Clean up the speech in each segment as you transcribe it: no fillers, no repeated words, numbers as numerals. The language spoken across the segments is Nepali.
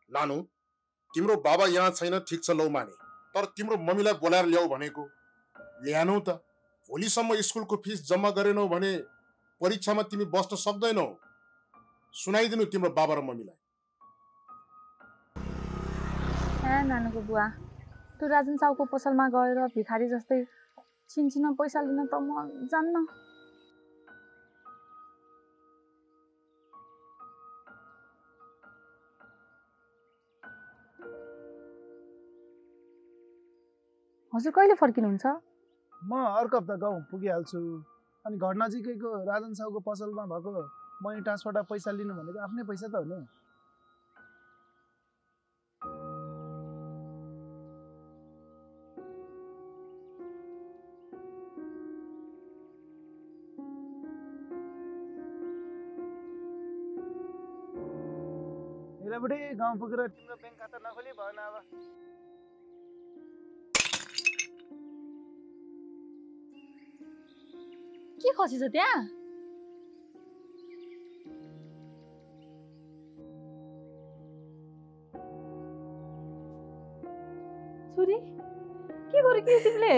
नानु, तिम्रो बाबा यहाँ छैन ठिक छ लौ माने, तर तिम्रो मम्मीलाई बोलाएर ल्याऊ भनेको ल्यानौ त। भोलिसम्म स्कुलको फिस जम्मा गरेनौ भने परीक्षामा तिमी बस्न सक्दैनौ। सुनाइदिनु तिम्रो बाबा र मम्मीलाई। नानुको बुवा, तँ राजन साउको पसलमा गएर भिखारी जस्तै छिनछिन पैसा लिन त म जान्न। हजुर कहिले फर्किनुहुन्छ? म अर्को हप्ता गाउँ पुगिहाल्छु। अनि घर नजिकैको राजन साउको पसलमा भएको मनी ट्रान्सफरबाट पैसा लिनु भनेको आफ्नै पैसा त हो नि। बुढी गाउँ पुगेर तिम्रो ब्याङ्क खाता नखोली भएन अब। के खसी छ त्यहाँ? छोरी के गर्यो के तिमीले?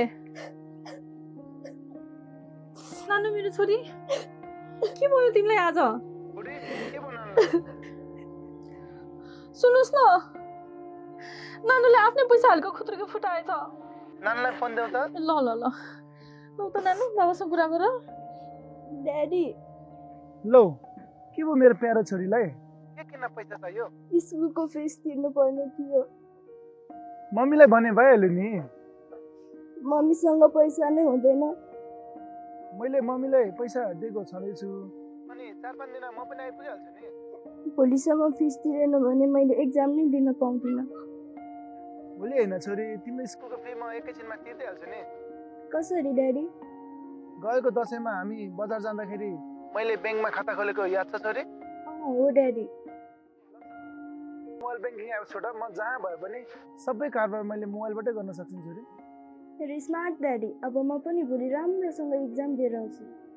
नानु मेरो छोरी के भयो तिमीलाई आज? बुढी के बनाउनु? सुन्नुस् न, नानुले आफ्नै पैसा हालेको खुत्रुके फुटाएछ। नानुलाई फोन देऊ त। ल ल ल लौ त नानु, बाबासँग कुरा गर। ड्याडी लौ के भयो मेरो प्यारो छोरीलाई? के किन पैसा चाहियो? स्कुलको फिस तिर्नु पर्ने थियो। मम्मीलाई भने भइहाल्यो नि। मम्मीसँग पैसा नै हुँदैन। मैले मम्मीलाई पैसा दिएको छँदैछु। अनि 4-5 दिन म पनि आइपुगिहाल्छु नि। भोलिसम्म फिस तिरेन भने मैले एक्जाम नै दिन पाउँदिनँ। भोलि होइन छोरी, तिम्रो स्कुलको फी म एकैछिनमा तिर्दै हाल्छु नि। कसरी ड्याडी? गएको दसैँमा हामी बजार जाँदाखेरि मैले ब्याङ्कमा खाता खोलेको याद छ छोरी? हो ड्याडी। मोबाइल ब्याङ्किङ एप छोड, म जहाँ भए पनि सबै कारोबार मैले मोबाइलबाटै गर्न सक्छु छोरी। Smart daddy. अब म पनि भोलि राम्रोसँग एक्जाम दिएर आउँछु।